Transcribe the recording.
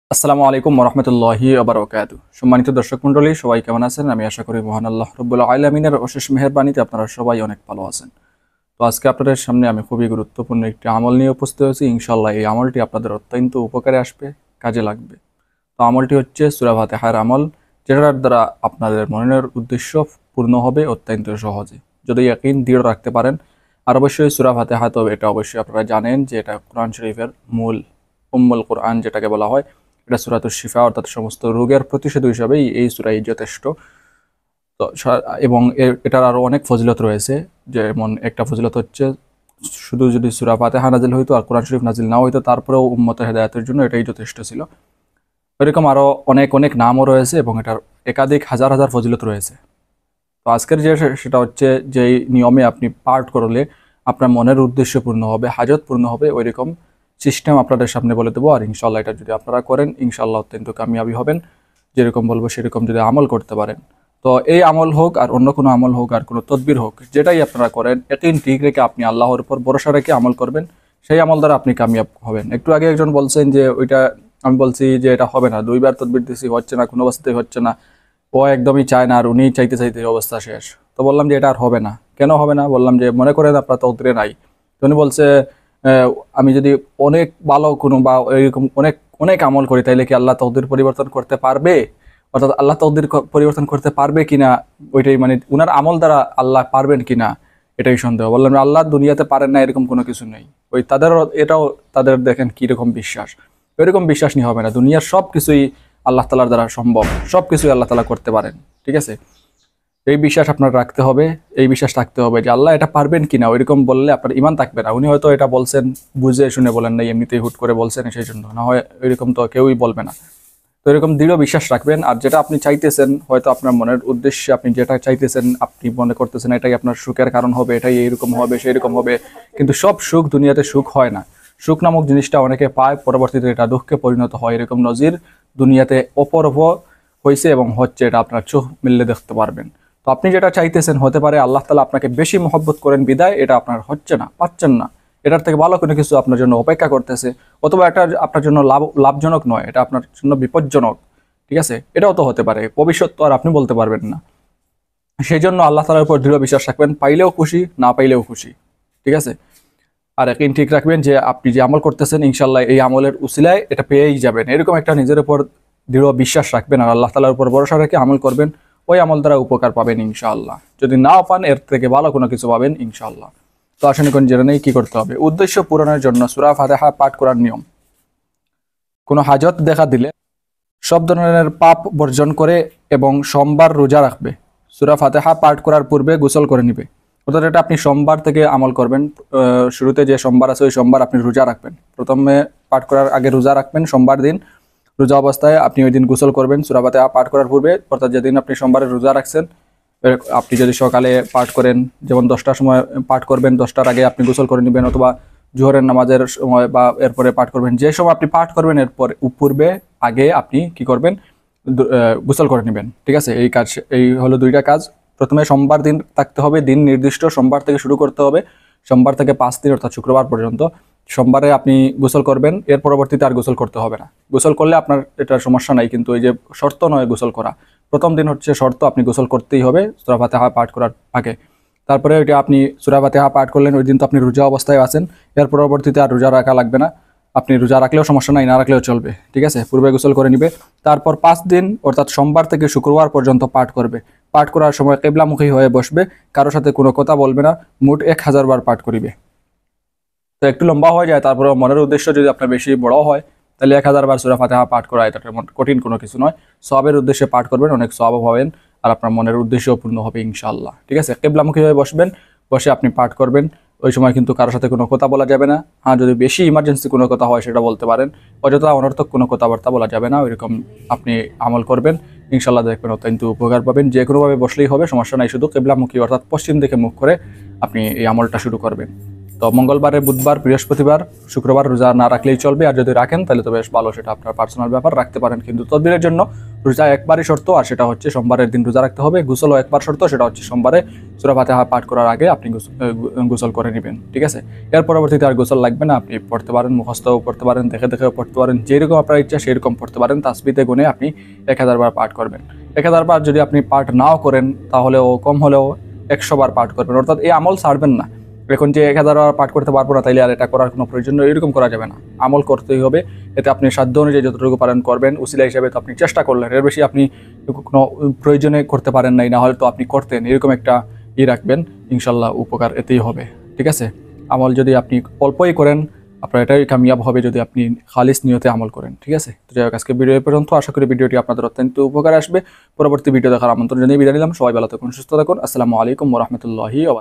আসসালামু আলাইকুম ওরহমতুল্লাহি ওবারাকাতু। সম্মানিত দর্শক মণ্ডলী, সবাই কেমন আছেন? আমি আশা করি মহান আল্লাহ রব্বুল আলামিনের অশেষ মেহেরবানিতে আপনারা সবাই অনেক ভালো আছেন। তো আজকে আপনাদের সামনে আমি খুবই গুরুত্বপূর্ণ একটি আমল নিয়ে উপস্থিত হয়েছি। ইনশাআল্লাহ এই আমলটি আপনাদের অত্যন্ত উপকারে আসবে, কাজে লাগবে। তো আমলটি হচ্ছে সূরা ফাতিহার আমল, যেটার দ্বারা আপনাদের মনের উদ্দেশ্য পূর্ণ হবে অত্যন্ত সহজে, যদি ইয়াকিন দৃঢ় রাখতে পারেন। আর অবশ্যই সূরা ফাতিহা, তো এটা অবশ্যই আপনারা জানেন যে এটা কোরআন শরীফের মূল, উম্মুল কোরআন যেটাকে বলা হয়। এটা সূরাতুশ শিফা, অর্থাৎ সমস্ত রোগের প্রতিষেধক হিসাবে এই সূরাই যথেষ্ট। তো এবং এটার আরও অনেক ফজিলত রয়েছে। যেমন একটা ফজিলত হচ্ছে, শুধু যদি সূরা ফাতিহা নাজিল হইতো আর কোরআন শরীফ নাজিল না হইতো, তারপরেও উম্মতের হেদায়েতের জন্য এটাই যথেষ্ট ছিল। এরকম আরও অনেক অনেক নামও রয়েছে এবং এটার একাধিক হাজার হাজার ফজিলত রয়েছে। তো আজকের সেটা হচ্ছে, যেই নিয়মে আপনি পাঠ করলে আপনার মনের উদ্দেশ্য পূর্ণ হবে, হাজত পূর্ণ হবে, ওইরকম সিস্টেম আপনাদের সামনে বলে দেবো। আর ইনশাল্লাহ এটা যদি আপনারা করেন, ইনশাল্লাহ অত্যন্ত কামিয়াবি হবেন। যেরকম বলবো সেরকম যদি আমল করতে পারেন, তো এই আমল হোক আর অন্য কোনো আমল হোক আর কোনো তদবির হোক, যেটাই আপনারা করেন, ইয়াকিন ঠিক রেখে আপনি আল্লাহর উপর ভরসা রেখে আমল করবেন, সেই আমল দ্বারা আপনি কামিয়াব হবেন। একটু আগে একজন বলছেন যে ওইটা, আমি বলছি যে এটা হবে না, দুইবার তদবির দিছি, হচ্ছে না, কোনো অবস্থাতেই হচ্ছে না, ও একদমই চায় না, আর উনি চাইতে চাইতে অবস্থা শেষ। তো বললাম যে এটা আর হবে না। কেন হবে না? বললাম যে মনে করেন আপনার তকদিরে নাই। তো উনি বলছে, আমি যদি অনেক ভালো কোনো বা এরকম অনেক অনেক আমল করি, তাইলে কি আল্লাহ তকদির পরিবর্তন করতে পারবে? অর্থাৎ আল্লাহ তকদির পরিবর্তন করতে পারবে কিনা, ওইটাই মানে উনার আমল দ্বারা আল্লাহ পারবেন কিনা, এটাই সন্দেহ। বললাম আল্লাহ দুনিয়াতে পারেন না এরকম কোনো কিছু নেই। ওই তাদের এটাও, তাদের দেখেন কীরকম বিশ্বাস, এরকম বিশ্বাস নিয়ে হবে না। দুনিয়ার সব কিছুই আল্লাহ তালার দ্বারা সম্ভব, সব কিছুই আল্লাহ তালা করতে পারেন। ঠিক আছে, এই বিশ্বাস আপনার রাখতে হবে, এই বিশ্বাস রাখতে হবে যে আল্লাহ এটা পারবেন কিনা। ওইরকম বললে আপনার ইমান থাকবে না। উনি হয়তো এটা বলছেন বুঝে শুনে বলেন নাই, এমনিতেই হুট করে বলছেন, সেই জন্য না হয় ওইরকম তো কেউই বলবে না। তো এরকম দৃঢ় বিশ্বাস রাখবেন। আর যেটা আপনি চাইতেছেন, হয়তো আপনার মনের উদ্দেশ্যে আপনি যেটা চাইতেছেন, আপনি মনে করতেছেন এটাই আপনার সুখের কারণ হবে, এটাই এইরকম হবে, সেই রকম হবে, কিন্তু সব সুখ দুনিয়াতে সুখ হয় না। সুখ নামক জিনিসটা অনেকে পায়, পরবর্তীতে এটা দুঃখে পরিণত হয়। এরকম নজির দুনিয়াতে অপরভ হয়েছে এবং হচ্ছে, এটা আপনার চোখ মিললে দেখতে পারবেন। তো আপনি যেটা চাইতেছেন, হতে পারে আল্লাহ তালা আপনাকে বেশি মহব্বত করেন বিদায় এটা আপনার হচ্ছে না, পাচ্ছেন না। এটার থেকে ভালো কোনো কিছু আপনার জন্য অপেক্ষা করতেছে, অথবা এটা আপনার জন্য লাভজনক নয়, এটা আপনার জন্য বিপজ্জনক। ঠিক আছে, এটাও তো হতে পারে, ভবিষ্যৎ তো আর আপনি বলতে পারবেন না। সেই জন্য আল্লাহ তালার উপর দৃঢ় বিশ্বাস রাখবেন, পাইলেও খুশি, না পাইলেও খুশি। ঠিক আছে, আর একদিন ঠিক রাখবেন যে আপনি যে আমল করতেছেন, ইনশাল্লাহ এই আমলের উসিলায় এটা পেয়েই যাবেন। এরকম একটা নিজের উপর দৃঢ় বিশ্বাস রাখবেন আর আল্লাহ তালার উপর ভরসা রেখে আমল করবেন। ওই আমল দ্বারা উপকার পাবেন ইনশাআল্লাহ। যদি নাও পান, এর থেকে ভালো কোনো কিছু পাবেন ইনশাআল্লাহ। তো আসেন এখন জেনে নেই কী করতে হবে। উদ্দেশ্য পূরণের জন্য সূরা ফাতিহা পাঠ করার নিয়ম। কোনো হাজত দেখা দিলে সব ধরনের পাপ বর্জন করে এবং সোমবার রোজা রাখবে। সূরা ফাতিহা পাঠ করার পূর্বে গোসল করে নিবে। অর্থাৎ এটা আপনি সোমবার থেকে আমল করবেন। শুরুতে যে সোমবার আছে ওই সোমবার আপনি রোজা রাখবেন। প্রথমে পাঠ করার আগে রোজা রাখবেন, সোমবার দিন রোজা অবস্থায় আপনি ওই দিন গোসল করবেন সূরা ফাতিহা পাঠ করার পূর্বে। অর্থাৎ যেদিন আপনি সোমবারে রোজা রাখছেন, আপনি যদি সকালে পাঠ করেন, যেমন 10টার সময় পাঠ করবেন, 10টার আগে আপনি গোসল করে নেবেন, অথবা জোহরের নামাজের সময় বা এরপরে পাঠ করবেন। যে সময় আপনি পাঠ করবেন এরপর পূর্বে আগে আপনি কি করবেন, গোসল করে নেবেন। ঠিক আছে, এই কাজ, এই হলো দুইটা কাজ। প্রথমে সোমবার দিন থাকতে হবে, দিন নির্দিষ্ট সোমবার থেকে শুরু করতে হবে, সোমবার থেকে 5 দিন অর্থাৎ শুক্রবার পর্যন্ত সোমবারে আপনি গোসল করবেন। এর পরবর্তীতে আর গোসল করতে হবে না। গোসল করলে আপনার এটা সমস্যা নাই, কিন্তু এই যে শর্ত নয় গোসল করা, প্রথম দিন হচ্ছে শর্ত, আপনি গোসল করতেই হবে সূরা ফাতিহা পাঠ করার আগে। তারপরে ওইটা আপনি সূরা ফাতিহা পাঠ করলেন, ওই দিন তো আপনি রোজা অবস্থায় আছেন, এর পরবর্তীতে আর রোজা রাখা লাগবে না। আপনি রোজা রাখলেও সমস্যা নাই, না রাখলেও চলবে। ঠিক আছে, পূর্বে গোসল করে নিবে। তারপর 5 দিন অর্থাৎ সোমবার থেকে শুক্রবার পর্যন্ত পাঠ করবে। পাঠ করার সময় কিবলামুখী হয়ে বসবে, কারোর সাথে কোনো কথা বলবে না, মোট 1000 বার পাঠ করিবে। তো একটু লম্বা হয়ে যায়, তারপরে মনের উদ্দেশ্য যদি আপনার বেশি বড় হয়, তাহলে 1000 বার সূরা ফাতিহা পাঠ করা এটা কঠিন কোনো কিছু নয়। সওয়াবের উদ্দেশ্যে পাঠ করবেন, অনেক সওয়াব পাবেন, আর আপনার মনের উদ্দেশ্যও পূর্ণ হবে ইনশাআল্লাহ। ঠিক আছে, কিবলামুখী হয়ে বসবেন, বসে আপনি পাঠ করবেন। ওই সময় কিন্তু কারোর সাথে কোনো কথা বলা যাবে না। হ্যাঁ, যদি বেশি ইমার্জেন্সি কোনো কথা হয় সেটা বলতে পারেন, অযথা অনর্থক কোনো কথাবার্তা বলা যাবে না। ওইরকম আপনি আমল করবেন, ইনশাআল্লাহ দেখবেন অত্যন্ত উপকার পাবেন। যে কোনোভাবে বসলেই হবে, সমস্যা নাই, শুধু কিবলামুখী অর্থাৎ পশ্চিম দিকে মুখ করে আপনি এই আমলটা শুরু করবেন। তো মঙ্গলবারে, বুধবার, বৃহস্পতিবার, শুক্রবার রোজা না রাখলেই চলবে। আর যদি রাখেন তাহলে তো বেশ ভালো, সেটা আপনার পার্সোনাল ব্যাপার, রাখতে পারেন। কিন্তু তদবিরের জন্য রোজা একবারই শর্ত, আর সেটা হচ্ছে সোমবারের দিন রোজা রাখতে হবে। গোসলও একবার শর্ত, সেটা হচ্ছে সোমবারে সূরা ফাতিহা পাঠ করার আগে আপনি গোসল করে নেবেন, ঠিক আছে? এর পরবর্তীতে আর গোসল লাগবে না, আপনি পড়তে পারেন, মুখস্থও পড়তে পারেন, দেখে দেখেও পড়তে পারেন, যেরকম আপনার ইচ্ছা সেরকম পড়তে পারেন। তাসবিতে গুণে আপনি 1000 বার পাঠ করবেন। 1000 বার যদি আপনি পাঠ নাও করেন তাহলেও কম হলেও 100 বার পাঠ করবেন, অর্থাৎ এই আমল ছাড়বেন না। এখন যে 1000 বার পাঠ করতে পারবো না তাইলে আর এটা করার কোনো প্রয়োজন নেই, এরকম করা যাবে না। আমল করতেই হবে, এতে আপনি সাধ্য অনুযায়ী যতটুকু পারেন করবেন। উসিলা হিসেবে তো আপনি চেষ্টা করলেন, এর বেশি আপনি কোনো প্রয়োজনে করতে পারেন নাই, না হলে তো আপনি করতেন, এরকম একটা রাখবেন। ইনশাল্লাহ উপকার এতেই হবে, ঠিক আছে? আমল যদি আপনি অল্পই করেন আপনার এটাই কামিয়াব হবে যদি আপনি খালিস নিয়তে আমল করেন, ঠিক আছে? তো যাই হোক, আজকে ভিডিও পর্যন্ত। আশা করি ভিডিওটি আপনাদের অত্যন্ত উপকার আসবে। পরবর্তী ভিডিও দেখার আমন্ত্রণ জানিয়ে বিদায় নিলাম। সবাই ভালো থাকুন, সুস্থ থাকুন। আসসালামু আলাইকুম ওয়া রাহমাতুল্লাহি ওয়া বারাকাতুহু।